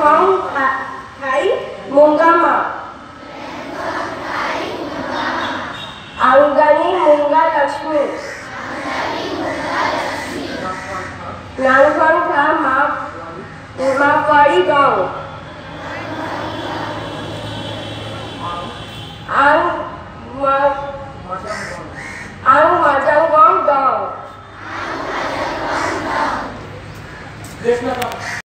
Bangkok Thai Mungama Angani Munga Lakshmi Nangfang Tha Ma Pari Gong Ang